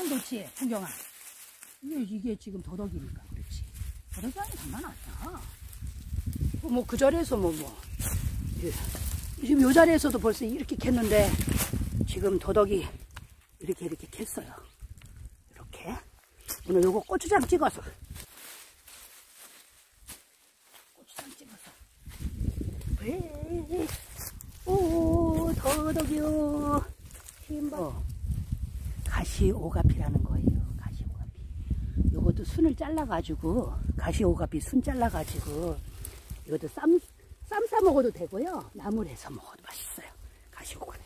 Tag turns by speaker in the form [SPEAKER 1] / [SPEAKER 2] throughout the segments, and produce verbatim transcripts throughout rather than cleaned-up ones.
[SPEAKER 1] 그렇지, 풍경아. 이게, 이게 지금 더덕이니까 그렇지. 더덕이 아니 장난 아니야. 뭐 그 자리에서 뭐 뭐. 지금 요 자리에서도 벌써 이렇게 캤는데 지금 더덕이 이렇게 이렇게 캤어요. 이렇게. 오늘 요거 고추장 찍어서. 고추장 찍어서. 왜? 오, 더덕이요. 힘봐. 어, 가시오가피라는 거예요. 가시오가피. 요것도 순을 잘라가지고, 가시오가피 순 잘라가지고, 이것도 쌈, 쌈 싸 먹어도 되고요. 나물해서 먹어도 맛있어요. 가시오가피.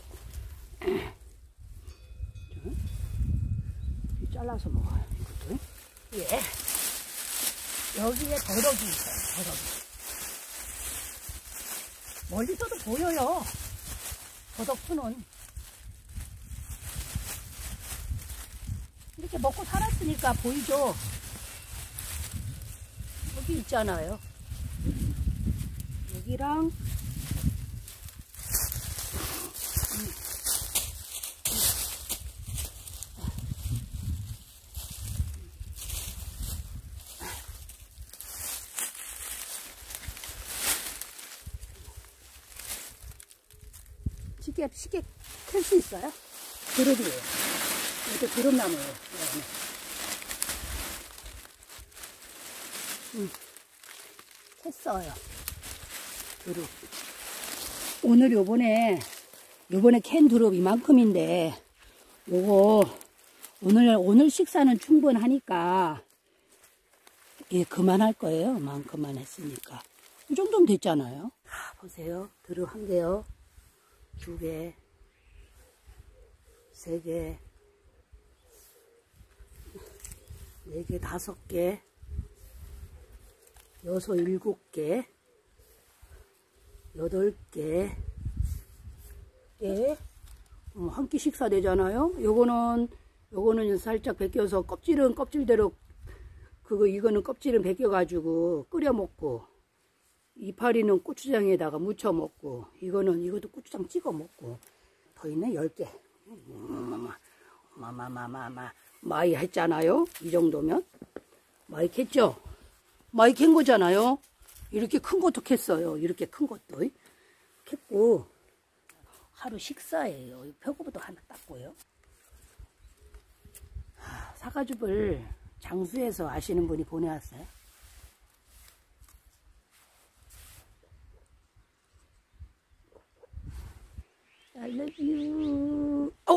[SPEAKER 1] 잘라서 먹어요. 이것도. 예. 여기에 더덕이 있어요. 더덕이. 멀리서도 보여요. 더덕순은. 이렇게 먹고 살았으니까 보이죠? 여기 있잖아요. 여기랑 쉽게, 쉽게 클 수 있어요? 그릇이에요. 이것도 그릇나무예요. 음, 캤어요. 두릅. 오늘 요번에, 요번에 캔 두릅 이만큼인데, 요거, 오늘, 오늘 식사는 충분하니까, 예, 그만할 거예요. 만큼만 했으니까. 이 정도면 됐잖아요. 아, 보세요. 두릅 한 개요. 두 개, 세 개, 네 개, 다섯 개, 여섯, 일곱 개, 여덟 개, 개, 어, 한 끼 식사 되잖아요. 요거는, 요거는 살짝 벗겨서 껍질은 껍질대로, 그거, 이거는 껍질은 벗겨가지고 끓여 먹고, 이파리는 고추장에다가 무쳐 먹고, 이거는, 이것도 고추장 찍어 먹고, 더 있네, 열 개. 마마마마마, 많이 했잖아요? 이 정도면? 많이 캤죠? 많이 캔 거잖아요? 이렇게 큰 것도 캤어요. 이렇게 큰 것도. 캤고, 하루 식사예요. 표고부터 하나 땄고요. 사과즙을 장수에서 아시는 분이 보내왔어요. I love you. 어!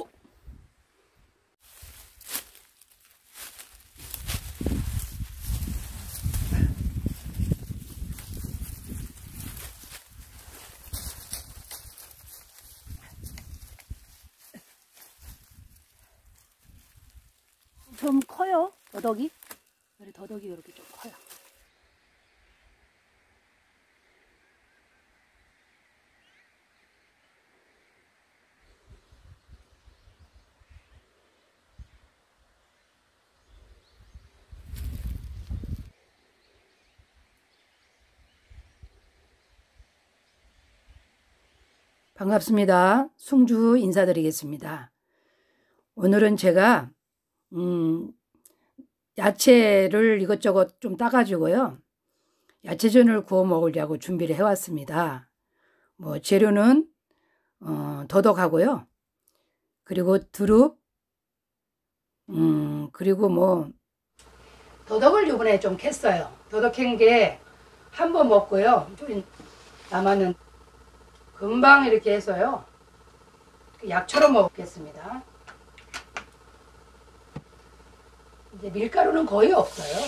[SPEAKER 1] 좀 커요, 더덕이. 우리 더덕이 이렇게 좀 커요. 반갑습니다. 숭주 인사드리겠습니다. 오늘은 제가 음, 야채를 이것저것 좀 따가지고요. 야채전을 구워 먹으려고 준비를 해왔습니다. 뭐 재료는 어, 더덕하고요. 그리고 두릅, 음, 그리고 뭐 더덕을 이번에 좀 캤어요. 더덕 캔 게 한 번 먹고요. 좀 남았는 금방 이렇게 해서요. 약처럼 먹겠습니다. 이제 밀가루는 거의 없어요.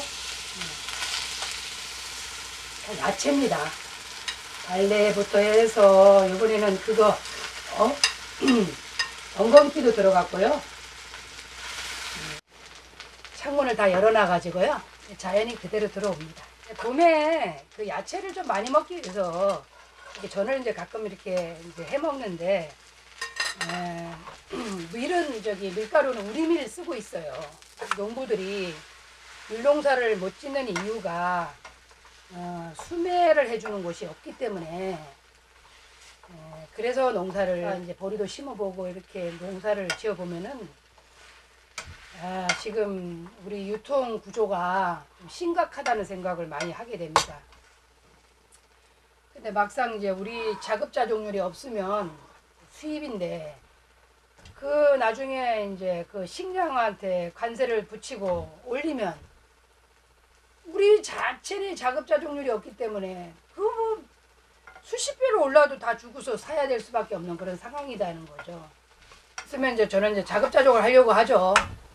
[SPEAKER 1] 다 야채입니다. 달래부터 해서 이번에는 그거 어? 엉겅퀴도 들어갔고요. 창문을 다 열어놔 가지고요. 자연이 그대로 들어옵니다. 봄에 그 야채를 좀 많이 먹기 위해서 저는 이제 가끔 이렇게 이제 해 먹는데 에, 밀은 저기 밀가루는 우리밀 쓰고 있어요. 농부들이 밀농사를 못 짓는 이유가 어, 수매를 해주는 곳이 없기 때문에 에, 그래서 농사를 이제 보리도 심어보고 이렇게 농사를 지어보면은 아, 지금 우리 유통 구조가 좀 심각하다는 생각을 많이 하게 됩니다. 근데 막상 이제 우리 자급자족률이 없으면 수입인데 그 나중에 이제 그 식량한테 관세를 붙이고 올리면 우리 자체의 자급자족률이 없기 때문에 그뭐 수십 배로 올라도 다 주고서 사야 될 수밖에 없는 그런 상황이라는 거죠. 그러면 이제 저는 이제 자급자족을 하려고 하죠.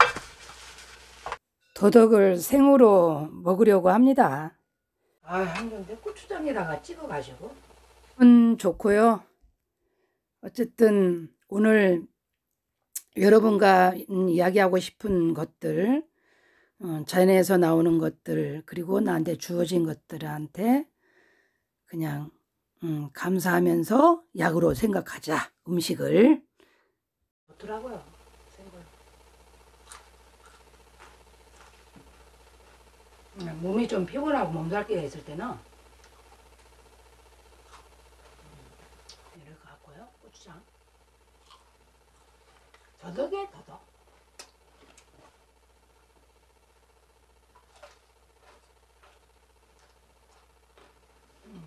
[SPEAKER 1] 도덕을 생으로 먹으려고 합니다. 아, 한근데 고추장에다가 찍어가지고. 음, 좋고요. 어쨌든 오늘 여러분과 이야기하고 싶은 것들, 어, 자연에서 나오는 것들, 그리고 나한테 주어진 것들한테 그냥 음, 감사하면서 약으로 생각하자. 음식을. 좋더라고요. 음, 몸이 좀 피곤하고 몸살기가 있을 때는 이렇게 갖고요. 고추장. 더덕에 더덕. 음.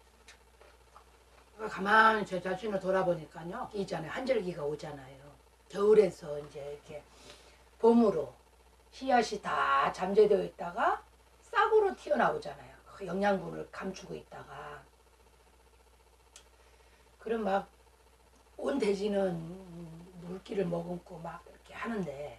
[SPEAKER 1] 가만히 제 자신을 돌아보니까요. 있잖아요. 한절기가 오잖아요. 겨울에서 이제 이렇게 봄으로 씨앗이 다 잠재되어 있다가 싹으로 튀어나오잖아요. 그 영양분을 감추고 있다가. 그럼 막 온 돼지는 물기를 머금고 막 이렇게 하는데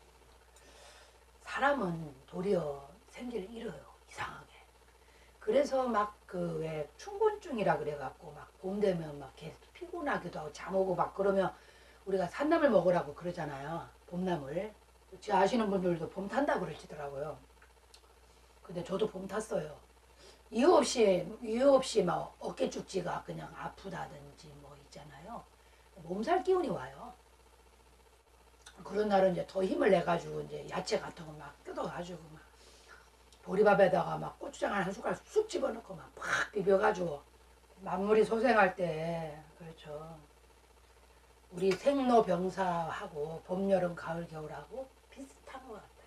[SPEAKER 1] 사람은 도리어 생기를 잃어요. 이상하게. 그래서 막 그 왜 춘곤증이라 그래갖고 막 봄 되면 막 계속 피곤하기도 하고 잠 오고 막 그러면 우리가 산나물 먹으라고 그러잖아요. 봄나물. 제 아시는 분들도 봄 탄다고 그러시더라고요. 근데 저도 봄 탔어요. 이유 없이 이유 없이 막 어깨 축지가 그냥 아프다든지 뭐 있잖아요. 몸살 기운이 와요. 그런 날은 이제 더 힘을 내 가지고 이제 야채 같은 거 막 뜯어 가지고 막 보리밥에다가 막 고추장 한 숟갈 쑥 집어넣고 막 팍 비벼 가지고 만물이 소생할 때 그렇죠. 우리 생로병사하고 봄, 여름, 가을, 겨울하고 비슷한 것 같아요.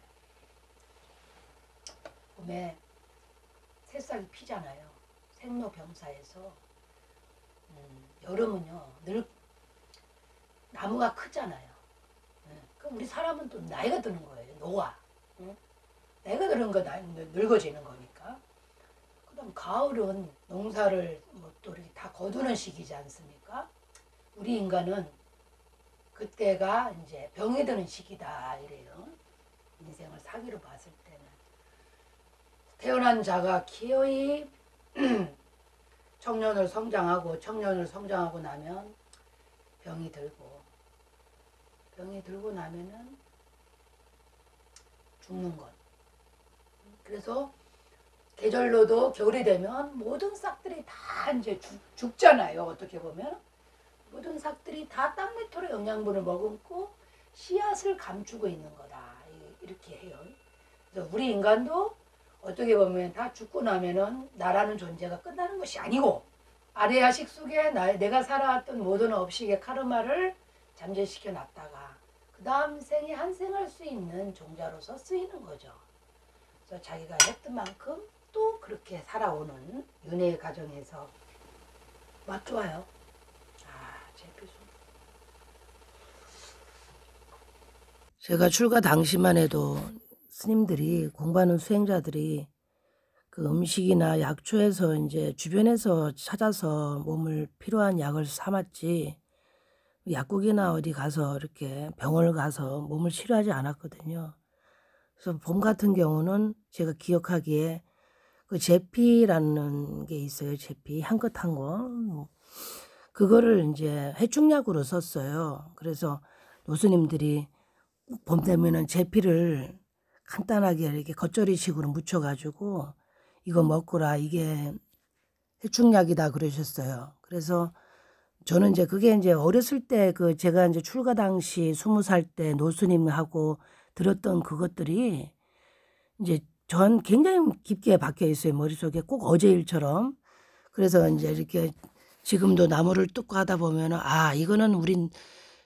[SPEAKER 1] 봄에 새싹이 피잖아요. 생로병사에서. 음, 여름은요 늘 나무가 크잖아요. 네. 그럼 우리 사람은 또 나이가 드는 거예요. 노화. 응? 나이가 드는 거 늙어지는 거니까. 그다음 가을은 농사를 뭐 또 이렇게 다 거두는 시기지 않습니까? 우리 인간은 그때가 이제 병이 드는 시기다 이래요. 인생을 사기로 봤을 때는 태어난 자가 기어이 청년을 성장하고 청년을 성장하고 나면 병이 들고 병이 들고 나면은 죽는 것. 그래서 계절로도 겨울이 되면 모든 싹들이 다 이제 죽, 죽잖아요. 어떻게 보면 모든 싹들이 다 땅밑으로 영양분을 머금고 씨앗을 감추고 있는 거다. 이렇게 해요. 그래서 우리 인간도 어떻게 보면 다 죽고 나면은 나라는 존재가 끝나는 것이 아니고 아레아식 속에 나, 내가 살아왔던 모든 업식의 카르마를 잠재시켜 놨다가 그 다음 생에 한 생할 수 있는 종자로서 쓰이는 거죠. 그래서 자기가 했던 만큼 또 그렇게 살아오는 윤회의 과정에서 맛 좋아요. 아, 제 표정. 제가 출가 당시만 해도 스님들이 공부하는 수행자들이 그 음식이나 약초에서 이제 주변에서 찾아서 몸을 필요한 약을 삼았지 약국이나 어디 가서 이렇게 병원을 가서 몸을 치료하지 않았거든요. 그래서 봄 같은 경우는 제가 기억하기에 그 제피라는 게 있어요. 제피 향긋한 거. 그거를 이제 해충약으로 썼어요. 그래서 노스님들이 봄 되면은 제피를 간단하게 이렇게 겉절이식으로 묻혀가지고 이거 먹거라 이게 해충약이다 그러셨어요. 그래서 저는 이제 그게 이제 어렸을 때 그 제가 이제 출가 당시 스무 살 때 노스님하고 들었던 그것들이 이제 전 굉장히 깊게 박혀 있어요. 머릿속에 꼭 어제 일처럼. 그래서 이제 이렇게 지금도 나무를 뜯고 하다 보면은 아 이거는 우린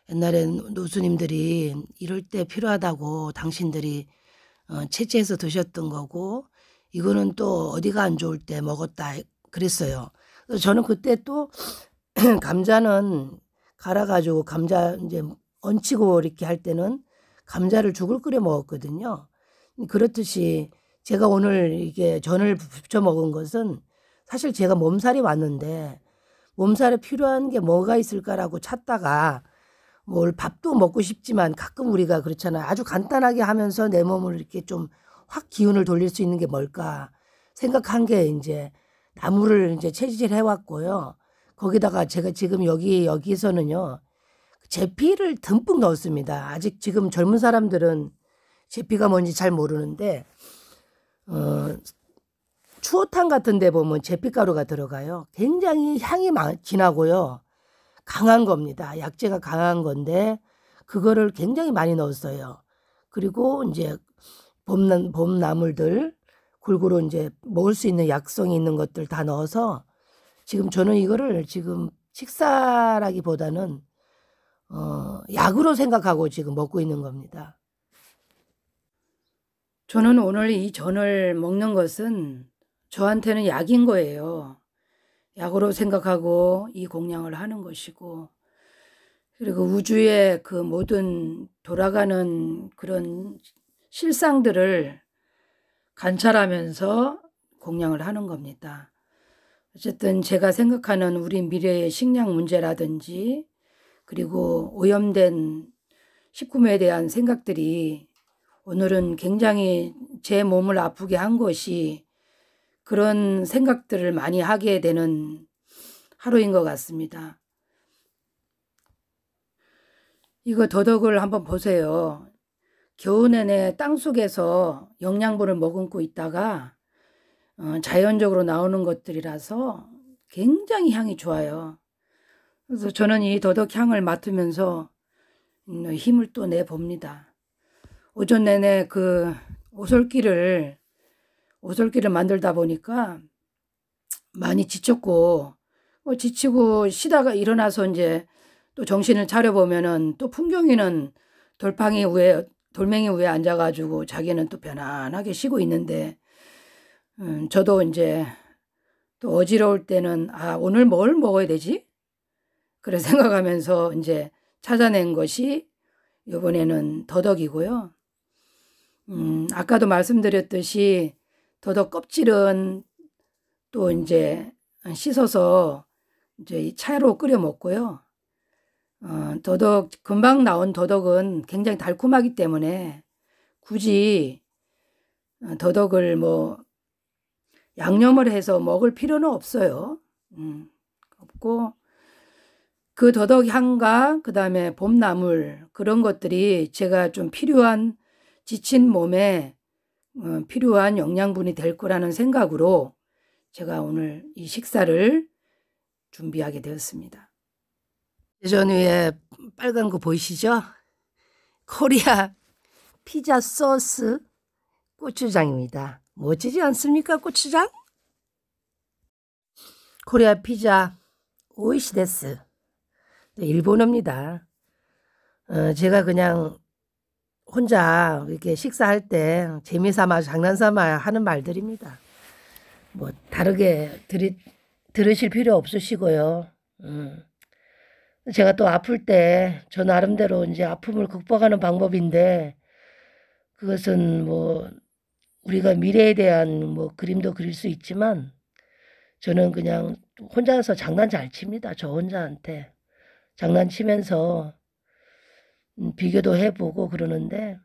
[SPEAKER 2] 옛날에 노수님들이 이럴 때 필요하다고 당신들이 어, 채취해서 드셨던 거고 이거는 또 어디가 안 좋을 때 먹었다 그랬어요. 그래서 저는 그때 또 감자는 갈아가지고 감자 이제 얹히고 이렇게 할 때는 감자를 죽을 끓여 먹었거든요. 그렇듯이 제가 오늘 이게 전을 부쳐 먹은 것은 사실 제가 몸살이 왔는데 몸살에 필요한 게 뭐가 있을까라고 찾다가 뭘 밥도 먹고 싶지만 가끔 우리가 그렇잖아요. 아주 간단하게 하면서 내 몸을 이렇게 좀 확 기운을 돌릴 수 있는 게 뭘까 생각한 게 이제 나물을 이제 채취를 해왔고요. 거기다가 제가 지금 여기 여기서는요 제피를 듬뿍 넣었습니다. 아직 지금 젊은 사람들은 제피가 뭔지 잘 모르는데 어, 추어탕 같은 데 보면 제피가루가 들어가요. 굉장히 향이 진하고요. 강한 겁니다. 약재가 강한 건데 그거를 굉장히 많이 넣었어요. 그리고 이제 봄, 봄나물들 골고루 이제 먹을 수 있는 약성이 있는 것들 다 넣어서 지금 저는 이거를 지금 식사라기보다는 어, 약으로 생각하고 지금 먹고 있는 겁니다.
[SPEAKER 1] 저는 오늘 이 전을 먹는 것은 저한테는 약인 거예요. 약으로 생각하고 이 공양을 하는 것이고 그리고 우주의 그 모든 돌아가는 그런 실상들을 관찰하면서 공양을 하는 겁니다. 어쨌든 제가 생각하는 우리 미래의 식량 문제라든지 그리고 오염된 식품에 대한 생각들이 오늘은 굉장히 제 몸을 아프게 한 것이 그런 생각들을 많이 하게 되는 하루인 것 같습니다. 이거 더덕을 한번 보세요. 겨우 내내 땅속에서 영양분을 머금고 있다가 어, 자연적으로 나오는 것들이라서 굉장히 향이 좋아요. 그래서 저는 이 더덕 향을 맡으면서 힘을 또 내봅니다. 오전 내내 그 오솔길을 오솔길을 만들다 보니까 많이 지쳤고 어, 지치고 쉬다가 일어나서 이제 또 정신을 차려보면은 또 풍경이는 돌팡이 위에 돌멩이 위에 앉아가지고 자기는 또 편안하게 쉬고 있는데 음, 저도 이제 또 어지러울 때는 아 오늘 뭘 먹어야 되지? 그래 생각하면서 이제 찾아낸 것이 이번에는 더덕이고요. 음, 아까도 말씀드렸듯이 더덕 껍질은 또 이제 씻어서 이제 차로 끓여 먹고요. 어, 더덕 금방 나온 더덕은 굉장히 달콤하기 때문에 굳이 더덕을 뭐 양념을 해서 먹을 필요는 없어요. 음, 없고 그 더덕 향과 그 다음에 봄나물 그런 것들이 제가 좀 필요한 지친 몸에 어, 필요한 영양분이 될 거라는 생각으로 제가 오늘 이 식사를 준비하게 되었습니다.
[SPEAKER 2] 예전 위에 빨간 거 보이시죠? 코리아 피자 소스 고추장입니다. 멋지지 않습니까? 고추장? 코리아 피자 오이시 데스. 일본어입니다. 어, 제가 그냥 혼자 이렇게 식사할 때 재미삼아 장난삼아 하는 말들입니다. 뭐 다르게 들이, 들으실 필요 없으시고요. 음. 제가 또 아플 때 저 나름대로 이제 아픔을 극복하는 방법인데 그것은 뭐 우리가 미래에 대한 뭐 그림도 그릴 수 있지만 저는 그냥 혼자서 장난 잘 칩니다. 저 혼자한테 장난치면서 비교도 해보고 그러는데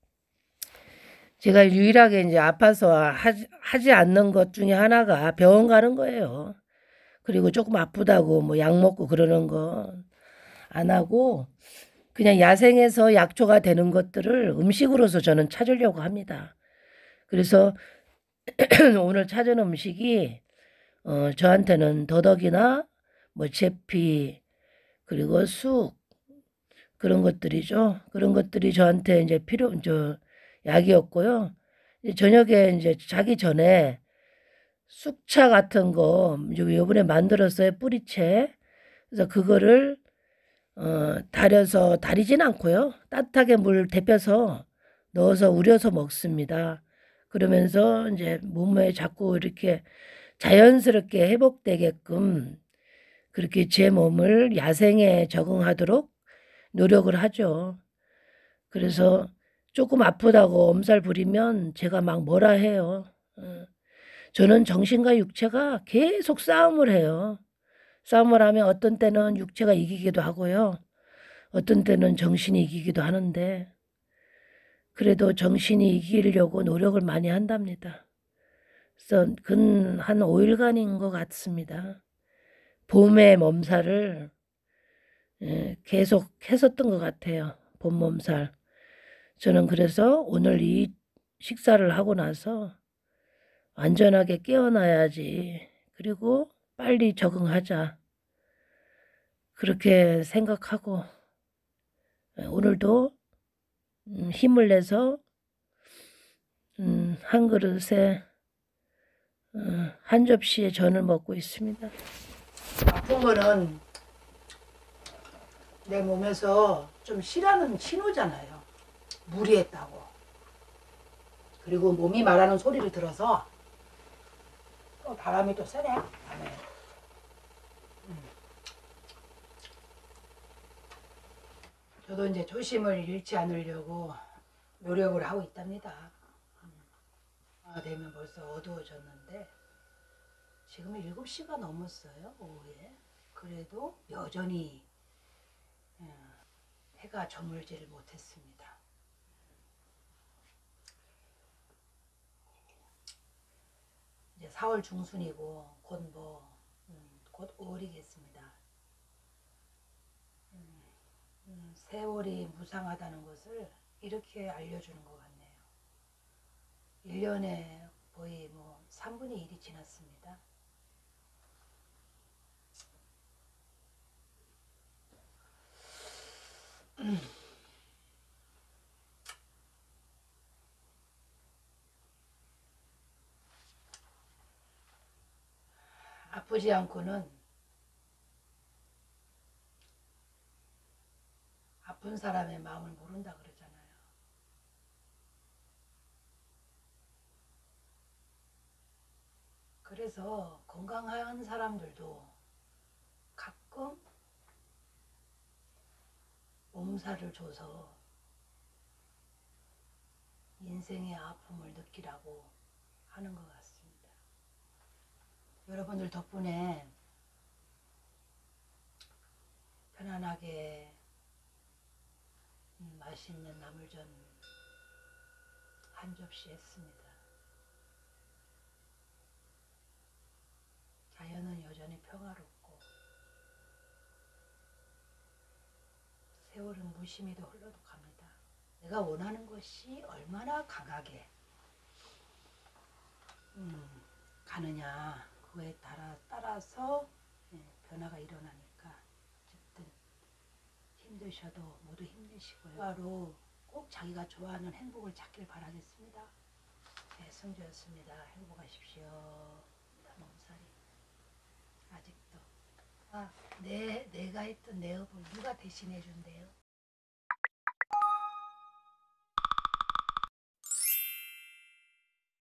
[SPEAKER 2] 제가 유일하게 이제 아파서 하지, 하지 않는 것 중에 하나가 병원 가는 거예요. 그리고 조금 아프다고 뭐 약 먹고 그러는 거 안 하고 그냥 야생에서 약초가 되는 것들을 음식으로서 저는 찾으려고 합니다. 그래서 오늘 찾은 음식이 어, 저한테는 더덕이나 뭐 제피 그리고 쑥 그런 것들이죠. 그런 것들이 저한테 이제 필요 저 약이었고요. 이제 저녁에 이제 자기 전에 쑥차 같은 거 요번에 만들었어요. 뿌리채. 그래서 그거를 어, 달여서 달이진 않고요. 따뜻하게 물 데펴서 넣어서 우려서 먹습니다. 그러면서 이제 몸에 자꾸 이렇게 자연스럽게 회복되게끔 그렇게 제 몸을 야생에 적응하도록 노력을 하죠. 그래서 조금 아프다고 엄살 부리면 제가 막 뭐라 해요. 어, 저는 정신과 육체가 계속 싸움을 해요. 싸움을 하면 어떤 때는 육체가 이기기도 하고요. 어떤 때는 정신이 이기기도 하는데 그래도 정신이 이기려고 노력을 많이 한답니다. 그래서 근 한 오 일간인 것 같습니다. 봄의 몸살을 예, 계속 했었던 것 같아요. 봄 몸살. 저는 그래서 오늘 이 식사를 하고 나서 안전하게 깨어나야지. 그리고 빨리 적응하자. 그렇게 생각하고 예, 오늘도 음, 힘을 내서 음, 한 그릇에 어, 한 접시의 전을 먹고 있습니다.
[SPEAKER 1] 아픈 거는 내 몸에서 좀 쉬라는 신호잖아요. 무리했다고. 그리고 몸이 말하는 소리를 들어서 또 바람이 또 세네. 밤에. 음. 저도 이제 조심을 잃지 않으려고 노력을 하고 있답니다. 음. 아, 되면 벌써 어두워졌는데 지금은 일곱 시가 넘었어요. 오후에. 그래도 여전히 어, 해가 저물지를 못했습니다. 이제 사월 중순이고 곧 뭐, 음, 곧 오월이겠습니다. 음, 음, 세월이 무상하다는 것을 이렇게 알려주는 것 같네요. 일 년에 거의 뭐 삼분의 일이 지났습니다. 음. 아프지 않고는 아픈 사람의 마음을 모른다 그러잖아요. 그래서 건강한 사람들도 가끔 몸살을 줘서 인생의 아픔을 느끼라고 하는 것 같습니다. 여러분들 덕분에 편안하게 음, 맛있는 나물전 한 접시 했습니다. 자연은 여전히 평화롭고 세월은 무심히도 흘러도 갑니다. 내가 원하는 것이 얼마나 강하게 음, 가느냐 그거에 따라, 따라서 예, 변화가 일어나니까 어쨌든 힘드셔도 모두 힘내시고요. 바로 꼭 자기가 좋아하는 행복을 찾길 바라겠습니다. 네, 승주였습니다. 행복하십시오. 몸살이 아직도 아, 내, 내가 했던 내 업을 누가 대신해 준대요?